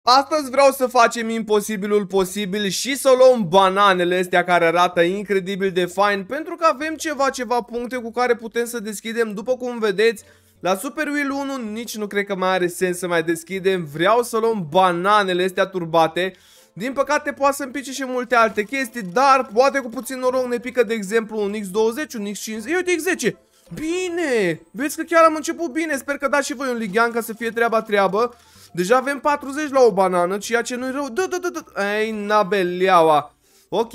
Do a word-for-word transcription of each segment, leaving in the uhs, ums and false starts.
Astăzi vreau să facem imposibilul posibil și să luăm bananele astea care arată incredibil de fain, pentru că avem ceva ceva puncte cu care putem să deschidem. După cum vedeți, la Super Wheel unu nici nu cred că mai are sens să mai deschidem. Vreau să luăm bananele astea turbate. Din păcate poate să-mi pice și multe alte chestii, dar poate cu puțin noroc ne pică, de exemplu, un X douăzeci, un X cincizeci. Uite, X zece! Bine! Vezi că chiar am început bine. Sper că dați și voi un lighean ca să fie treaba treabă. Deja avem patruzeci la o banană, ceea ce nu-i rău. Da, da, da, da. Ei, nabeliaua. Ok.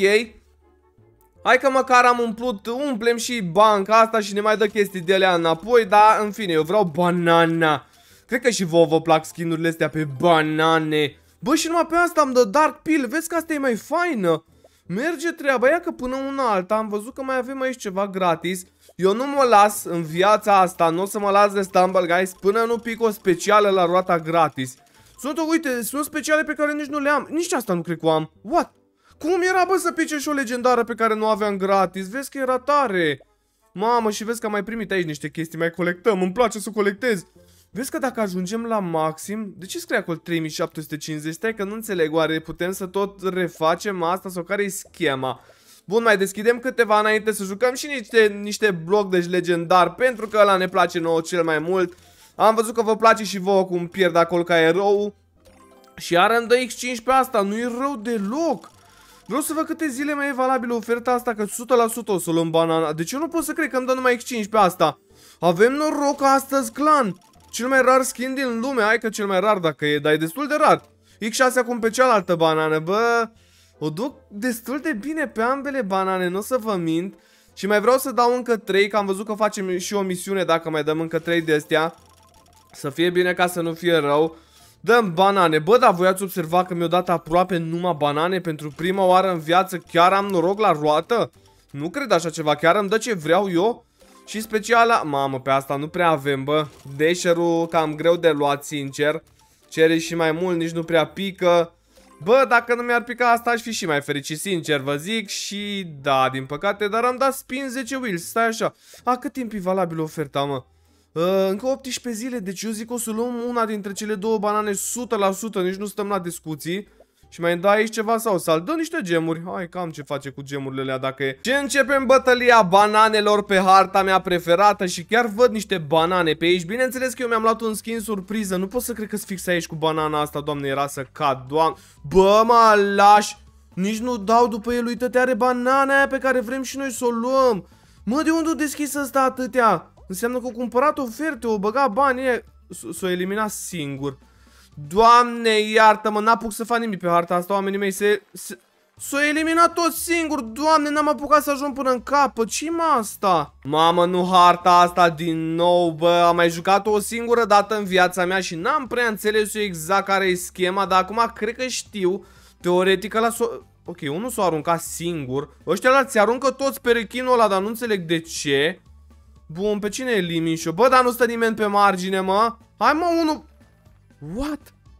Hai că măcar am umplut, umplem și banca asta și ne mai dă chestii de alea înapoi. Dar, în fine, eu vreau banana. Cred că și vouă vă plac skin-urile astea pe banane. Bă, și numai pe asta am dă Dark Pill. Vezi că asta e mai faină. Merge treaba, ia că până una alta am văzut că mai avem aici ceva gratis. Eu nu mă las în viața asta, nu o să mă las de Stumble Guys până nu pic o specială la roata gratis. Sunt, uite, sunt speciale pe care nici nu le am. Nici asta nu cred că am. What? Cum era, bă, să pice și o legendară pe care nu aveam gratis? Vezi că era tare. Mamă, și vezi că am mai primit aici niște chestii, mai colectăm, îmi place să colectez. Vezi că dacă ajungem la maxim, de ce scrie acolo trei mii șapte sute cincizeci? Stai că nu înțeleg, oare putem să tot refacem asta sau care e schema? Bun, mai deschidem câteva înainte să jucăm și niște, niște bloc de legendar, pentru că ăla ne place nouă cel mai mult. Am văzut că vă place și vouă cum pierd acolo ca erou. Și iar îmi dă X cinci pe asta, nu e rău deloc. Vreau să văd câte zile mai e valabilă oferta asta, că o sută la sută o să luăm banana. Deci eu nu pot să cred că îmi dă numai X cinci pe asta. Avem noroc astăzi, clan. Cel mai rar skin din lume, hai că cel mai rar dacă e, dar e destul de rar. X șase acum pe cealaltă banană, bă. O duc destul de bine pe ambele banane, nu o să vă mint. Și mai vreau să dau încă trei, că am văzut că facem și o misiune dacă mai dăm încă trei de astea. Să fie bine ca să nu fie rău. Dăm banane, bă, dar voi ați observat că mi-au dat aproape numai banane pentru prima oară în viață. Chiar am noroc la roată? Nu cred așa ceva, chiar îmi dă ce vreau eu. Și speciala, mamă, pe asta nu prea avem, bă. Dasher-ul cam greu de luat, sincer. Cere și mai mult, nici nu prea pică. Bă, dacă nu mi-ar pica asta, aș fi și mai fericit, sincer, vă zic. Și da, din păcate, dar am dat spin zece wheels, stai așa. A, cât timp e valabil oferta, mă? Uh, încă optsprezece zile, deci eu zic o să luăm una dintre cele două banane o sută la sută, nici nu stăm la discuții. Și mai dai aici ceva sau să dă niște gemuri. Hai, cam ce face cu gemurile alea dacă e. Și începem bătălia bananelor pe harta mea preferată și chiar văd niște banane pe aici. Bineînțeles că eu mi-am luat un skin surpriză. Nu pot să cred că-s fix aici cu banana asta, doamne, era să cad, doamne. Bă, mă lași. Nici nu dau după el, uite-te, are banana aia pe care vrem și noi să o luăm. Mă, de unde o deschis ăsta atâtea? Înseamnă că o cumpărat oferte, o băga banii, s-o elimina singur. Doamne, iartă-mă, n-apuc să fac nimic pe harta asta, oamenii mei, se... se s-o eliminat tot singur, doamne, n-am apucat să ajung până în capăt, ce-i mă asta? Mamă, nu harta asta din nou, bă, am mai jucat-o o singură dată în viața mea și n-am prea înțeles eu exact care e schema, dar acum cred că știu, teoretic ăla s-o... Ok, unul s-o arunca singur, ăștia ăla ți aruncă toți pe rechinul ăla, dar nu înțeleg de ce. Bun, pe cine elimin și-o? Bă, dar nu stă nimeni pe margine, mă. Hai, mă, unul... What?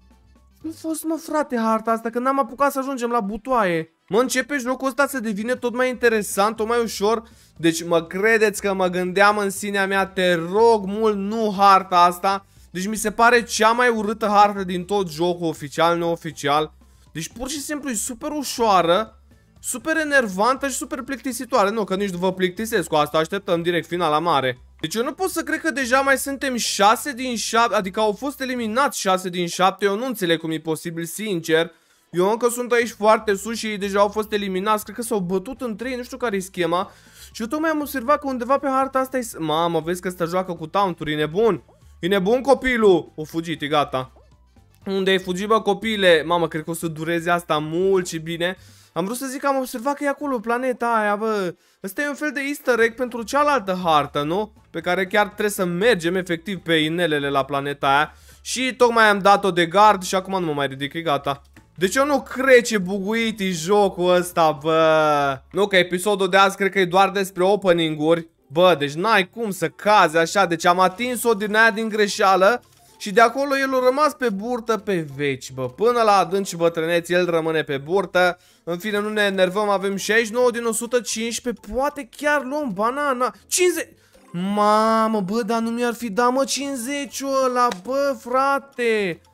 Nu fost, mă, frate, harta asta, că n-am apucat să ajungem la butoaie. Mă, începe jocul ăsta să devine tot mai interesant, tot mai ușor. Deci mă credeți că mă gândeam în sinea mea, te rog mult, nu harta asta. Deci mi se pare cea mai urâtă hartă din tot jocul, oficial, neoficial. Deci pur și simplu e super ușoară, super enervantă și super plictisitoare. Nu, că nici nu vă plictisesc cu asta, așteptăm direct finala mare. Deci eu nu pot să cred că deja mai suntem șase din șapte, adică au fost eliminați șase din șapte, eu nu înțeleg cum e posibil, sincer. Eu încă sunt aici foarte sus și ei deja au fost eliminați, cred că s-au bătut în trei, nu știu care e schema. Și eu tocmai am observat că undeva pe harta asta e... Mamă, vezi că ăsta joacă cu taunturi, e nebun. E nebun copilul. O fugit, e gata. Unde ai fugit, bă, copile? Mamă, cred că o să dureze asta mult și bine. Am vrut să zic că am observat că e acolo planeta aia, bă. Ăsta e un fel de easter egg pentru cealaltă hartă, nu? Pe care chiar trebuie să mergem efectiv pe inelele la planeta aia. Și tocmai am dat-o de gard și acum nu mă mai ridic, e gata. Deci eu nu cred ce buguit e jocul ăsta, bă. Nu, că episodul de azi cred că e doar despre opening-uri. Bă, deci n-ai cum să cazi așa. Deci am atins-o din aia din greșeală. Și de acolo el a rămas pe burtă pe veci, bă. Până la adânci și bătrâneți el rămâne pe burtă. În fine, nu ne enervăm, avem șaizeci și nouă din o sută cincisprezece. Poate chiar luăm banana. cincizeci. Mamă, bă, dar nu mi-ar fi dat, mă, cincizeci ăla, bă, frate.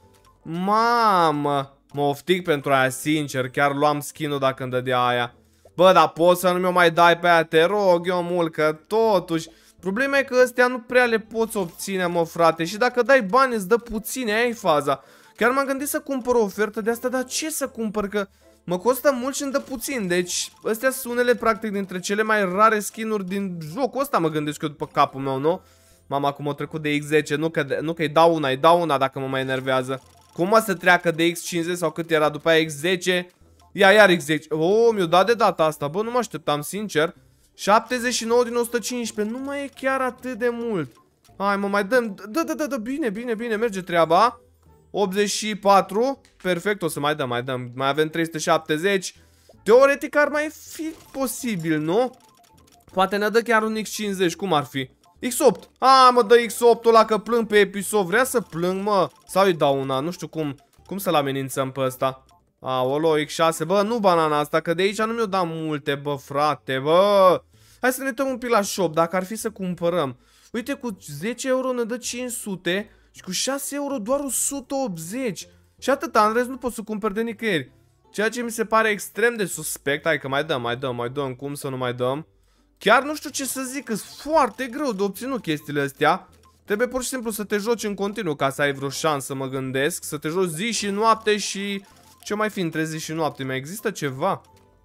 Mamă, mă oftic pentru aia, sincer, chiar luam skin-ul dacă îmi dădea aia. Bă, dar poți să nu mi-o mai dai pe aia, te rog eu mult, că totuși problema e că ăstea nu prea le poți obține, mă, frate. Și dacă dai bani îți dă puține, aia e faza. Chiar m-am gândit să cumpăr o ofertă de asta, dar ce să cumpăr, că mă costă mult și îmi dă puțin. Deci astea sunt unele practic dintre cele mai rare skin-uri din jocul ăsta, mă gândesc eu după capul meu, nu? Mama, cum o trecut de X zece, nu că, nu că îi dau una, îi dau una dacă mă mai enervează. Cum mă să treacă de X cincizeci sau cât era după aia X zece? Ia, iar X zece. Oh, mi-o dat de data asta, bă, nu mă așteptam, sincer. șaptezeci și nouă din o sută cincisprezece, nu mai e chiar atât de mult. Hai, mă, mai dăm, da, da, da, da, bine, bine, bine, merge treaba. optzeci și patru, perfect, o să mai dăm, mai dăm, mai avem trei sute șaptezeci. Teoretic ar mai fi posibil, nu? Poate ne dă chiar un X cincizeci, cum ar fi? X opt, a, mă dă X opt-ul ăla că plâng pe episod, vrea să plâng, mă. Sau îi dau una, nu știu cum, cum să-l amenințăm pe ăsta. Aolo, X șase, bă, nu banana asta, că de aici nu mi-o da multe, bă, frate, bă. Hai să ne uităm un pic la shop, dacă ar fi să cumpărăm. Uite, cu zece euro ne dă cinci sute și cu șase euro doar o sută optzeci. Și atâta, în rest nu pot să cumpăr de nicăieri. Ceea ce mi se pare extrem de suspect. Hai că mai dăm, mai dăm, mai dăm, cum să nu mai dăm. Chiar nu știu ce să zic, că sunt foarte greu de obținut chestiile astea. Trebuie pur și simplu să te joci în continuu ca să ai vreo șansă, mă gândesc. Să te joci zi și noapte și... Ce mai fi între zi și noapte? Mai există ceva?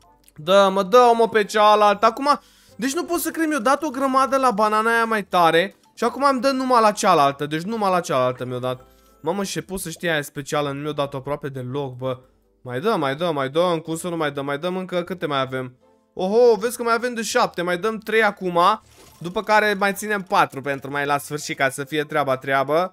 Da, mă, dă-mă pe cealaltă. Acum... Deci nu pot să cred, mi-o dat o grămadă la banana aia mai tare. Și acum îmi dă numai la cealaltă. Deci numai la cealaltă mi-o dat. Mamă, și pot să știi aia specială. Nu mi-o dat aproape deloc, bă. Mai dăm, mai dăm, mai dăm. Cum să nu mai dăm? Mai dăm încă câte mai avem? Oho, vezi că mai avem de șapte. Mai dăm trei acum. După care mai ținem patru pentru mai la sfârșit, ca să fie treaba treabă.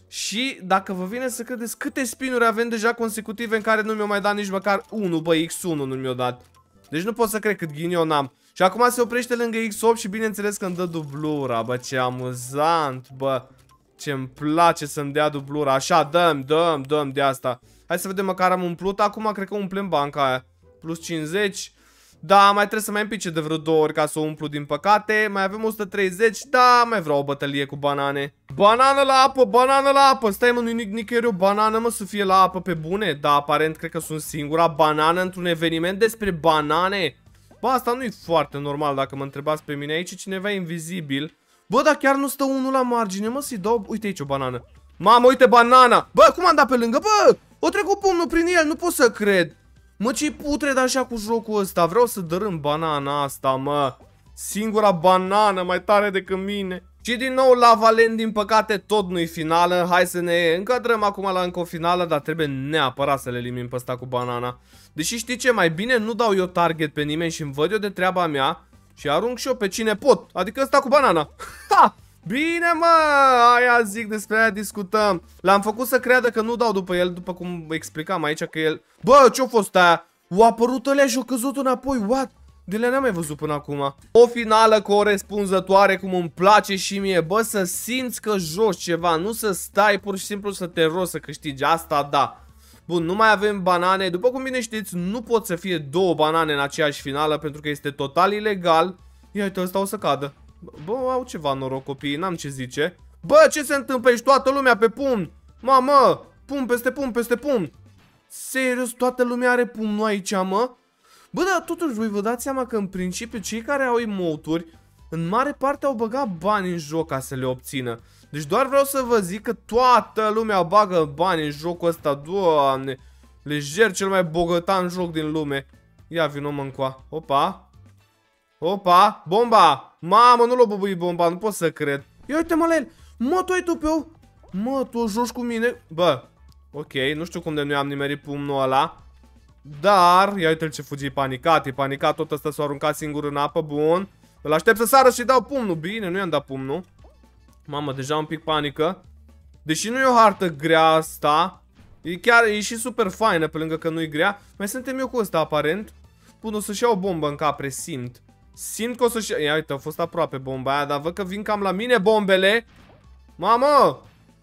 Și dacă vă vine să credeți câte spinuri avem deja consecutive în care nu mi-o mai dat nici măcar unu, bă, X unu nu mi-o dat. Deci nu pot să cred cât ghinion am. Și acum se oprește lângă X opt și bineînțeles că îmi dă dublura, bă, ce amuzant, bă. Ce-mi place să-mi dea dublura. Așa, dăm, dăm, dăm de asta. Hai să vedem măcar am umplut. Acum cred că umplem banca aia. Plus cincizeci. Da, mai trebuie să mai împice de vreo două ori ca să o umplu, din păcate. Mai avem o sută treizeci. Da, mai vreau o bătălie cu banane. Banană la apă, banană la apă. Stai, mă, nu-i nicăieri o banană, mă, să fie la apă pe bune. Da, aparent cred că sunt singura banană într-un eveniment despre banane. Bă, asta nu e foarte normal dacă mă întrebați pe mine. Aici e cineva invizibil. Bă, dar chiar nu stă unul la margine, mă, să-i dau... Uite aici o banană. Mamă, uite banana. Bă, cum am dat pe lângă? Bă, o trecut pumnul prin el, nu pot să cred. Mă, ce-i putred așa cu jocul ăsta? Vreau să dărâm banana asta, mă. Singura banană mai tare decât mine. Și din nou Lava Land, din păcate, tot nu-i finală. Hai să ne încadrăm acum la încă o finală, dar trebuie neapărat să le elimin pe ăsta cu banana. Deși știi ce, mai bine nu dau eu target pe nimeni și îmi văd eu de treaba mea și arunc și eu pe cine pot. Adică ăsta cu banana. Ha! Bine, mă! Aia zic, despre aia discutăm. L-am făcut să creadă că nu dau după el, după cum explicam aici că el... Bă, ce-a fost aia? O apărut ălea și-o căzut înapoi, what? De le n-am mai văzut până acum. O finală corespunzătoare, cum îmi place și mie. Bă, să simți că joci ceva, nu să stai pur și simplu să te rogi să câștigi. Asta da. Bun, nu mai avem banane. După cum bine știți, nu pot să fie două banane în aceeași finală, pentru că este total ilegal. Ia uite, ăsta o să cadă. Bă, au ceva noroc copiii, n-am ce zice. Bă, ce se întâmplă? Ești toată lumea pe pumn. Mamă, pumn peste pumn peste pumn. Serios, toată lumea are pumnul aici, mă? Bă, dar totuși voi vă dați seama că în principiu cei care au emoturi în mare parte au băgat bani în joc ca să le obțină. Deci doar vreau să vă zic că toată lumea bagă bani în jocul ăsta. Doamne, lejer cel mai bogătan joc din lume. Ia vino, mă, încoa. Opa. Opa, bomba. Mamă, nu l-o bubui bomba, nu pot să cred. Ia uite, mă, la el. Mă, tu ai tu pe eu. Mă, tu joci cu mine. Bă, ok, nu știu cum de nu am nimerit pumnul ăla. Dar, ia uite-l ce fugi, panicat, e panicat, tot ăsta s-a aruncat singur în apă, bun. Îl aștept să sară și dau pumnul, bine, nu i-am dat pumnul. Mamă, deja un pic panică. Deși nu e o hartă grea asta, e chiar, e și super faină pe lângă că nu e grea. Mai suntem eu cu ăsta, aparent. Bun, o să-și iau o bombă în cap, presimt. Simt că o să-și... Ia uite, a fost aproape bomba aia, dar văd că vin cam la mine bombele. Mamă!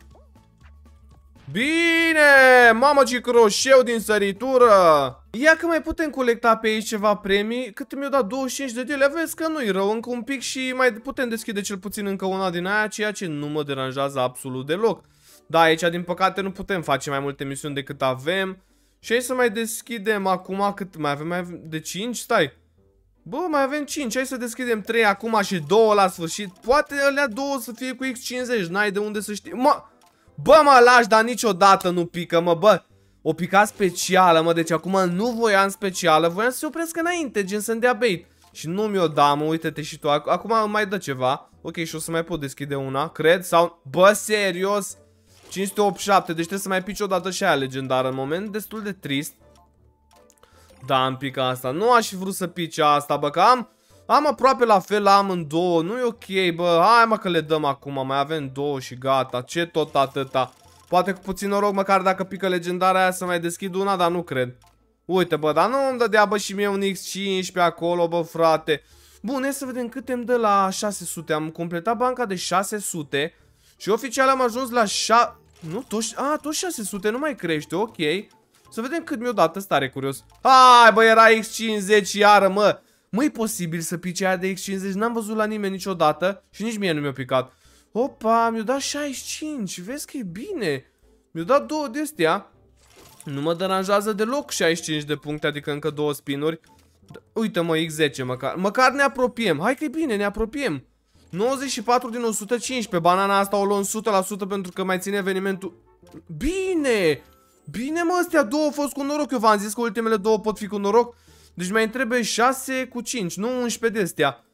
Bine! Mamă, ce croșeu din săritură! Ia că mai putem colecta pe aici ceva premii. Cât mi-au dat? douăzeci și cinci de dele. Vezi că nu-i rău, încă un pic și mai putem deschide cel puțin încă una din aia, ceea ce nu mă deranjează absolut deloc. Da, aici din păcate nu putem face mai multe misiuni decât avem. Și hai să mai deschidem acum cât mai avem, mai avem de cinci, stai. Bă, mai avem cinci, hai să deschidem trei acum și două la sfârșit. Poate alea două să fie cu X cincizeci, n-ai de unde să știi. Mă, bă, mă lași, dar niciodată nu pică, mă, bă. O pica specială, mă, deci acum nu voiam specială, voiam să se oprească înainte, gen să-mi dea bait. Și nu mi-o da, mă, uite-te și tu, acum mai dă ceva. Ok, și o să mai pot deschide una, cred, sau... Bă, serios? cinci sute optzeci și șapte, deci trebuie să mai pici odată și aia legendară în moment, destul de trist. Da, am picat asta, nu aș fi vrut să pice asta, bă, că am... Am aproape la fel la amândouă, nu e ok, bă, hai mă că le dăm acum, mai avem două și gata, ce tot atâta. Poate cu puțin noroc, măcar dacă pică legendarea aia să mai deschid una, dar nu cred. Uite, bă, dar nu îmi dădea, bă, și mie un X cincisprezece acolo, bă, frate. Bun, hai să vedem cât îmi dă la șase sute. Am completat banca de șase sute și oficial am ajuns la șase... Nu, tot, a, tot șase sute, nu mai crește, ok. Să vedem cât mi-o dat, ăsta are curios. Hai, bă, era X cincizeci iară, mă. Mă, e posibil să pice aia de X cincizeci, n-am văzut la nimeni niciodată și nici mie nu mi-a picat. Opa, mi-a dat șaizeci și cinci, vezi că e bine. Mi-a dat două de astea. Nu mă deranjează deloc șaizeci și cinci de puncte, adică încă două spinuri. Uite, mă, X zece măcar. Măcar ne apropiem, hai că e bine, ne apropiem. nouăzeci și patru din o sută cincisprezece, banana asta o luăm o sută la sută pentru că mai ține evenimentul. Bine! Bine, mă, astea două au fost cu noroc, eu v-am zis că ultimele două pot fi cu noroc. Deci mai trebuie șase cu cinci, nu unsprezece de astea.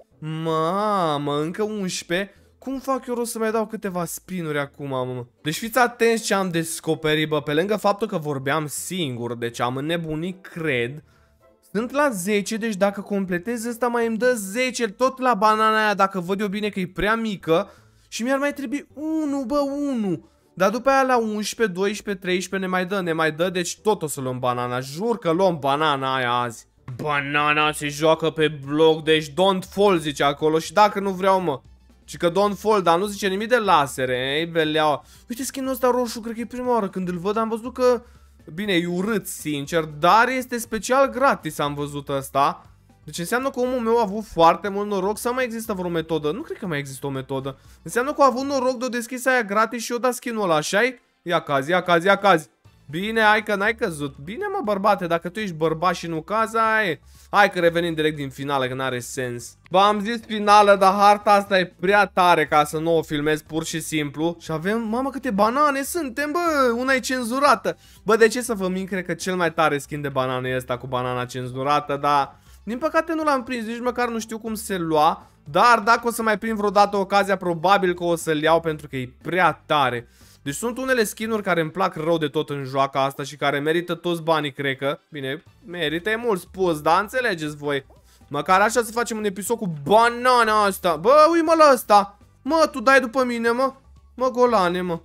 Mamă, încă unsprezece. Cum fac eu rost să mai dau câteva spinuri acum, mă? Deci fiți atenți ce am descoperit, bă. Pe lângă faptul că vorbeam singur, deci am înnebunit, cred. Sunt la zece, deci dacă completez ăsta mai îmi dă zece, tot la banana aia, dacă văd eu bine că e prea mică. Și mi-ar mai trebui unu, bă, unu. Dar după aia la unsprezece, doisprezece, treisprezece ne mai dă, ne mai dă, deci tot o să luăm banana. Jur că luăm banana aia azi. Banana se joacă pe bloc, deci don't fall zice acolo și dacă nu vreau, mă. Și că don't fall, dar nu zice nimic de lasere, ei beleaua. Uite skin-ul ăsta roșu, cred că e prima oară când îl văd, am văzut că... Bine, e urât, sincer, dar este special gratis, am văzut ăsta. Deci înseamnă că omul meu a avut foarte mult noroc să mai există vreo metodă. Nu cred că mai există o metodă. Înseamnă că a avut noroc de o deschis aia gratis și eu da skin-ul ăla, așa-i? Ia cazi, ia cazi, ia cazi. Bine, hai că n-ai căzut. Bine, mă, bărbate, dacă tu ești bărbat și nu cazi, hai. Hai că revenim direct din finală, că n-are sens. Bă, am zis finală, dar harta asta e prea tare ca să nu o filmez pur și simplu. Și avem, mamă, câte banane suntem, bă, una e cenzurată. Bă, de ce să vă mint, cred că cel mai tare skin de banane e ăsta cu banana cenzurată, dar... Din păcate nu l-am prins, nici măcar nu știu cum se lua. Dar dacă o să mai prind vreodată ocazia, probabil că o să-l iau pentru că e prea tare. Deci sunt unele skin-uri care îmi plac rău de tot în joaca asta și care merită toți banii, cred că. Bine, merită, e mult spus, dar înțelegeți voi. Măcar așa să facem un episod cu banana asta. Bă, ui-mă la asta. Mă, tu dai după mine, mă. Mă, golane, mă.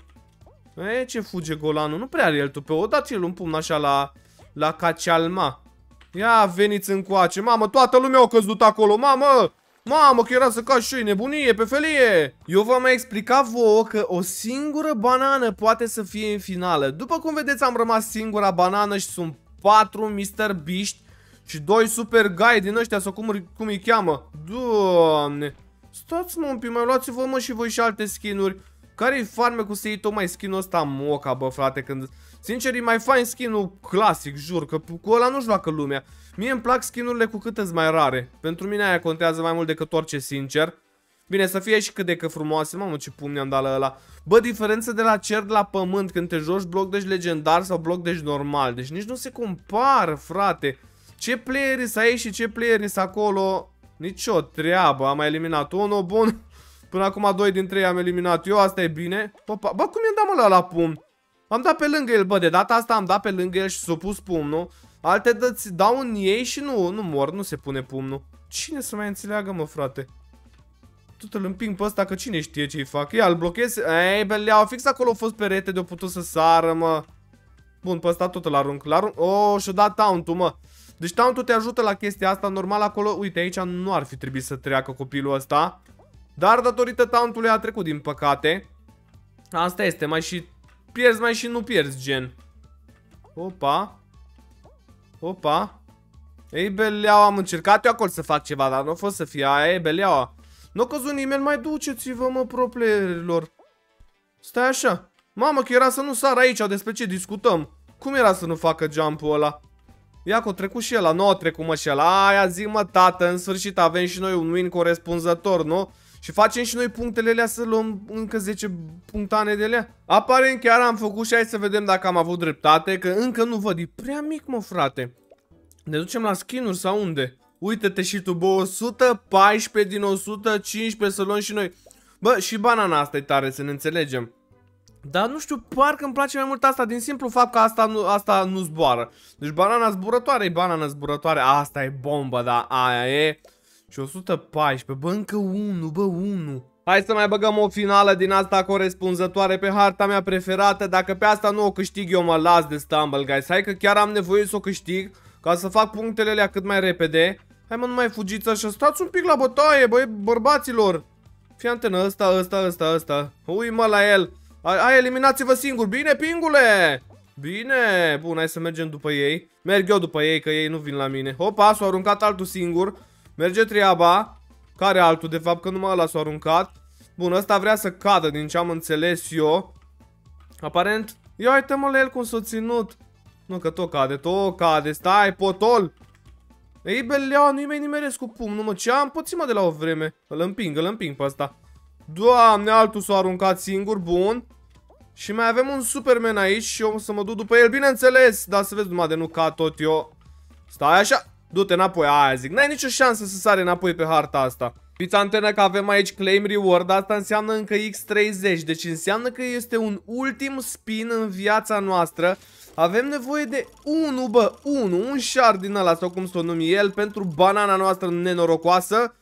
E, ce fuge golanul? Nu prea are el tupeu. O dați-l un pumn așa la, la cacealma. Ia, veniți încoace. Mamă, toată lumea a căzut acolo, mamă. Mamă, că era să cași și nebunie, pe felie. Eu v-am mai explicat vouă că o singură banană poate să fie în finală. După cum vedeți, am rămas singura banană și sunt patru mister Beast și doi Super Guy din ăștia, sau cum, cum îi cheamă. Doamne. Stați, mă, un pic, mai luați-vă, mă, și voi și alte skin-uri. Care-i farmecul să iei tocmai skin-ul ăsta moca, bă, frate, când... Sincer, e mai fain skin-ul clasic, jur, că cu ăla nu joacă lumea. Mie îmi plac skin-urile cu cât mai rare. Pentru mine aia contează mai mult decât orice, sincer. Bine, să fie și cât de că frumoase. Mamă, ce pumni am dat la ăla. Bă, diferență de la cer la pământ când te joci bloc deci legendar sau bloc deci normal. Deci nici nu se compară, frate. Ce playeri să ai și ce playeri să acolo. Nici o treabă. Am mai eliminat unul, bun. Până acum doi dintre ei am eliminat eu, asta e bine. Opa. Bă, cum i-am dat, mă, la, la pumn? Am dat pe lângă el, bă, de data asta am dat pe lângă el și s-a pus pumnul. Alte dăți dau în ei și nu, nu mor, nu se pune pumnul. Cine să mai înțeleagă, mă, frate? Tot îl împing pe ăsta, că cine știe ce-i fac. Ia, îl blochez. Ei, beleau, fix acolo a fost perete de-o putut să sară, mă. Bun, pe ăsta tot îl arunc. L-arunc. Oh, și-a dat taunt-ul, mă. Deci taunt-ul te ajută la chestia asta. Normal acolo, uite, aici nu ar fi trebuit să treacă copilul ăsta. Dar datorită taunt-ului a trecut, din păcate. Asta este, mai și pierzi, mai și nu pierzi, gen. Opa. Opa. Ei, beleaua, am încercat eu acolo să fac ceva, dar nu a fost să fie aia, ei, beleaua. Nu a căzut nimeni, mai duceți-vă, mă, pro playerilor. Stai așa. Mamă, că era să nu sar aici, despre ce discutăm? Cum era să nu facă jump-ul ăla? Ia că o trecut și ăla, nu o trecut mă și ăla. Aia zic mă, tată, în sfârșit avem și noi un win corespunzător, nu? Și facem și noi punctele alea să luăm încă zece punctane de alea. Aparent chiar am făcut și hai să vedem dacă am avut dreptate, că încă nu văd, e prea mic mă frate. Ne ducem la skin-uri sau unde? Uite-te și tu, bă, o sută paisprezece din o sută cincisprezece să luăm și noi. Bă, și banana asta e tare, să ne înțelegem. Dar nu știu, parcă îmi place mai mult asta din simplu fapt că asta nu, asta nu zboară. Deci banana zburătoare e banana zburătoare. Asta e bombă, da, aia e. Și o sută paisprezece, bă, încă unu, bă, unu. Hai să mai băgăm o finală din asta corespunzătoare pe harta mea preferată. Dacă pe asta nu o câștig eu mă las de Stumble Guys. Hai că chiar am nevoie să o câștig ca să fac punctele alea cât mai repede. Hai mă, nu mai fugiți așa, stați un pic la bătaie, băi, bărbaților. Fii antenă, ăsta, ăsta, ăsta, ăsta. Ui mă la el. Hai, eliminați-vă singur. Bine, pingule! Bine! Bun, hai să mergem după ei. Merg eu după ei, că ei nu vin la mine. Hopa, s-a aruncat altul singur. Merge treaba. Care altul, de fapt, că numai ăla s-a aruncat. Bun, ăsta vrea să cadă, din ce am înțeles eu. Aparent. Ia uite mă la el cum s-a ținut. Nu, că tot cade, tot cade. Stai, potol! Ei, belea, nu-i mai nimeresc cu pumn. Nu mă, ce am pățit mă de la o vreme. Îl împing, îl împing pe ăsta. Doamne, altul s-a aruncat singur, bun. Și mai avem un Superman aici și eu o să mă duc după el, bineînțeles. Dar să vezi numai de nu cad tot eu. Stai așa, du-te înapoi, aia zic. N-ai nicio șansă să sare înapoi pe harta asta. Fiți antenă că avem aici claim reward, asta înseamnă încă X treizeci. Deci înseamnă că este un ultim spin în viața noastră. Avem nevoie de unu, bă, unu, un shard din ăla sau cum s-o numi el pentru banana noastră nenorocoasă.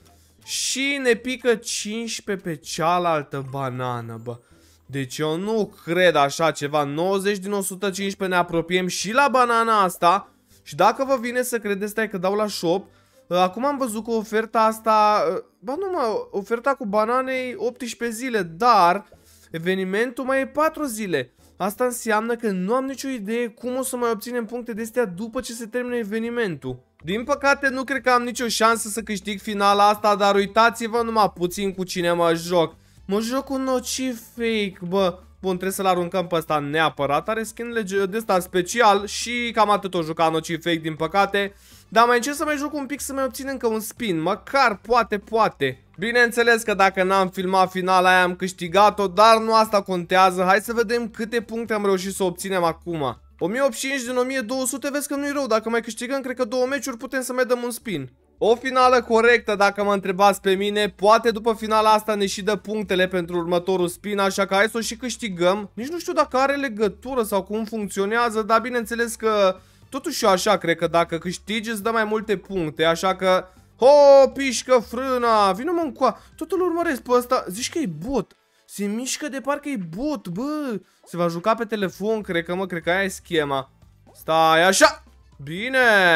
Și ne pică cincisprezece pe cealaltă banană, bă. Deci eu nu cred așa ceva. nouăzeci din o sută cincisprezece ne apropiem și la banana asta. Și dacă vă vine să credeți, stai că dau la shop. Acum am văzut că oferta asta, ba nu mă, oferta cu banane e optsprezece zile, dar evenimentul mai e patru zile. Asta înseamnă că nu am nicio idee cum o să mai obținem puncte de astea după ce se termine evenimentul. Din păcate nu cred că am nicio șansă să câștig finala asta, dar uitați-vă numai puțin cu cine mă joc. Mă joc cu nociv fake, bă. Bun, trebuie să-l aruncăm pe ăsta neapărat. Are skin de ăsta special și cam atât o juca nociv fake, din păcate. Dar mai încerc să mai joc un pic să mai obțin încă un spin. Măcar, poate, poate. Bineînțeles că dacă n-am filmat finala aia am câștigat-o, dar nu asta contează. Hai să vedem câte puncte am reușit să obținem acum. o mie optzeci și cinci din o mie două sute, vezi că nu-i rău. Dacă mai câștigăm, cred că două meciuri putem să mai dăm un spin. O finală corectă, dacă mă întrebați pe mine. Poate după finala asta ne și dă punctele pentru următorul spin, așa că hai să o și câștigăm. Nici nu știu dacă are legătură sau cum funcționează, dar bineînțeles că totuși eu așa cred că dacă câștigi îți dă mai multe puncte, așa că... Ho, pișcă frâna, vină mă încoa. Tot îl urmăresc pe ăsta, zici că e bot. Se mișcă de parcă e bot, bă. Se va juca pe telefon, cred că mă, cred că aia e schema. Stai așa, bine.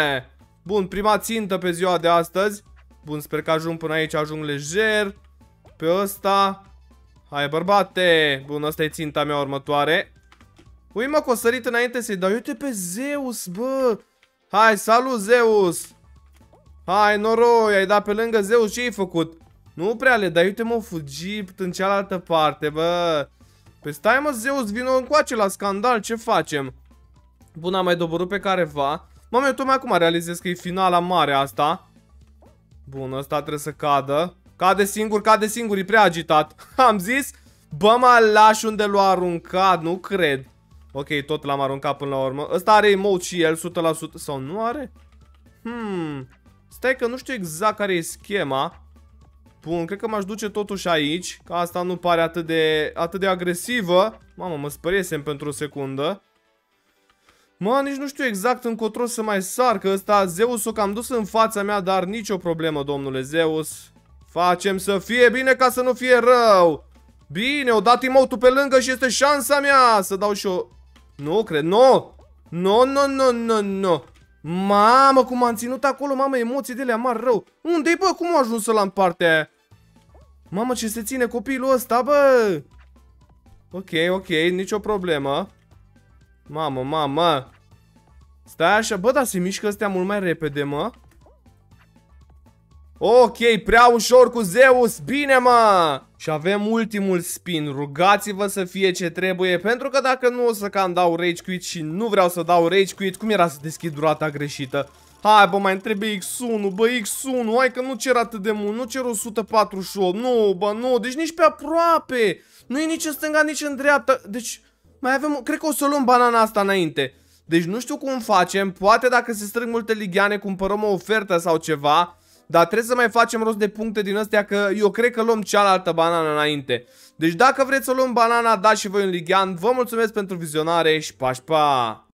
Bun, prima țintă pe ziua de astăzi. Bun, sper că ajung până aici, ajung lejer. Pe ăsta. Hai bărbate. Bun, ăsta e ținta mea următoare. Ui mă, că o sărit înainte să-i dau. Uite pe Zeus, bă. Hai, salut Zeus. Hai, noroi, ai dat pe lângă Zeus, ce ai făcut? Nu prea le dai, uite mă, fugi în cealaltă parte, bă. Păi stai mă, Zeus, vină încoace la scandal, ce facem? Bun, am mai doborât pe careva. Mamă, eu tocmai acum realizez că e finala mare asta. Bun, ăsta trebuie să cadă. Cade singur, cade singur, e prea agitat. Am zis, bă, mă lași unde l-a aruncat, nu cred. Ok, tot l-am aruncat până la urmă. Ăsta are emote și el, o sută la sută. Sau nu are? Hmm... Stai că nu știu exact care e schema. Bun, cred că m-aș duce totuși aici. Că asta nu pare atât de, atât de agresivă. Mamă, mă spăriesem pentru o secundă. Mă, nici nu știu exact încotro să mai sar. Că ăsta Zeus o cam dus în fața mea. Dar nicio problemă, domnule Zeus. Facem să fie bine ca să nu fie rău. Bine, o dat emote-ul pe lângă și este șansa mea să dau și o... Nu, cred, nu. Nu, nu, nu, nu, nu. Mamă, cum am ținut acolo, mamă, emoții de alea mari rău. Unde-i, bă? Cum a ajuns ăla în partea aia? Mamă, ce se ține copilul ăsta, bă? Ok, ok, nicio problemă. Mamă, mamă. Stai așa, bă, dar se mișcă ăstea mult mai repede, mă. Ok, prea ușor cu Zeus, bine mă! Și avem ultimul spin, rugați-vă să fie ce trebuie, pentru că dacă nu o să cam dau rage quit și nu vreau să dau rage quit, cum era să deschid durata greșită? Hai bă, mai îmi trebuie X unu, bă, X unu, hai că nu cer atât de mult, nu cer o sută patruzeci și opt, nu, bă, nu, deci nici pe aproape, nu e nici în stânga, nici în dreapta, deci mai avem, cred că o să luăm banana asta înainte. Deci nu știu cum facem, poate dacă se strâng multe ligheane cumpărăm o ofertă sau ceva, dar trebuie să mai facem rost de puncte din astea că eu cred că luăm cealaltă banană înainte. Deci dacă vreți să luăm banana, dați și voi un lighean, vă mulțumesc pentru vizionare și pa, pa!